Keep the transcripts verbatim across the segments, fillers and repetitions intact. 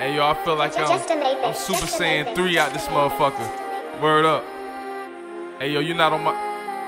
Hey yo, I feel like I'm, I'm Super Saiyan three out this motherfucker. Word up. Hey yo, you not on my...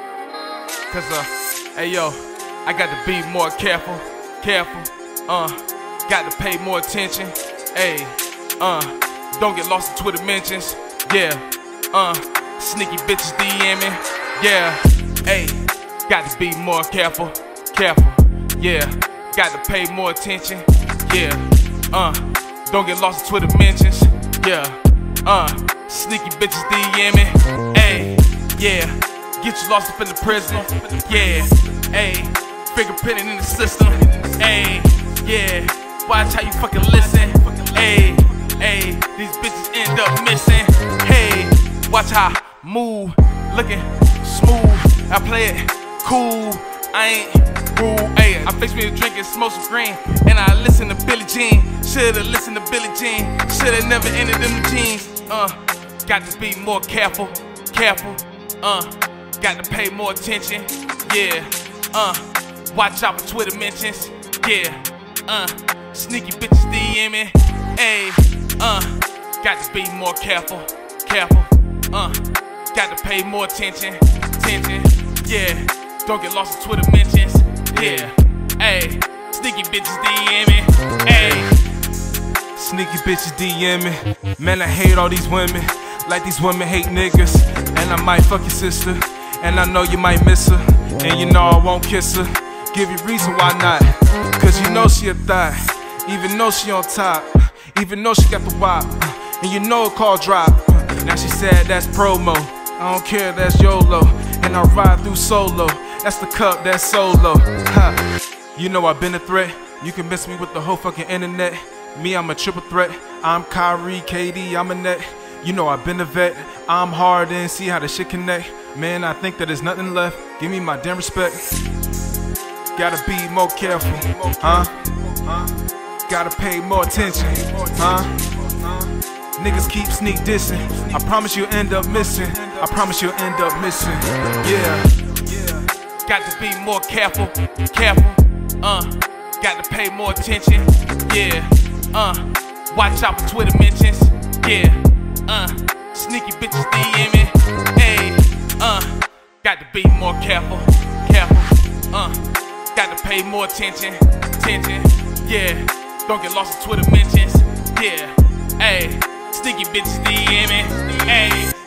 Cause uh, hey yo, I got to be more careful, careful. Uh, got to pay more attention. Hey, uh, don't get lost in Twitter mentions. Yeah, uh, sneaky bitches DMing. Yeah, hey, got to be more careful, careful. Yeah, got to pay more attention. Yeah, uh. Don't get lost in Twitter mentions. Yeah, uh, sneaky bitches DMing. Ayy, yeah, get you lost up in the prison. Yeah, ayy, fingerprinting in the system. Ayy, yeah, watch how you fucking listen. Ayy, ayy, these bitches end up missing. Hey, watch how I move, looking smooth. I play it cool, I ain't rude. Ayy, I fix me a drink and smoke some green, and I listen to Billie Jean. Should've listened to Billie Jean, should've never ended in the jeans. Uh, got to be more careful, careful. Uh, got to pay more attention. Yeah, uh, watch out for Twitter mentions. Yeah, uh, sneaky bitches DMing. Ayy, uh, got to be more careful, careful. Uh, got to pay more attention, attention. Yeah, don't get lost in Twitter mentions. Yeah, ayy, sneaky bitches DMing. Ayy. Sneaky bitches DMing. Man, I hate all these women, like these women hate niggas. And I might fuck your sister, and I know you might miss her, and you know I won't kiss her. Give you reason why not, cause you know she a thot. Even though she on top, even though she got the wop, and you know it called drop. Now she said that's promo, I don't care, that's YOLO. And I ride through solo, that's the cup, that's solo. Ha. You know I've been a threat, you can miss me with the whole fucking internet. Me, I'm a triple threat. I'm Kyrie, K D, I'm a net. You know I've been a vet. I'm Harden, see how the shit connect. Man, I think that there's nothing left. Give me my damn respect. Gotta be more careful, huh? Gotta pay more attention, huh? Niggas keep sneak dissing. I promise you'll end up missing. I promise you'll end up missing. Yeah. Got to be more careful, careful. Uh, got to pay more attention. Yeah. Uh, watch out for Twitter mentions. Yeah, uh, sneaky bitches DMing. Ayy, uh, got to be more careful, careful. Uh, got to pay more attention, attention. Yeah, don't get lost in Twitter mentions. Yeah, ayy, sneaky bitches DMing. Ayy.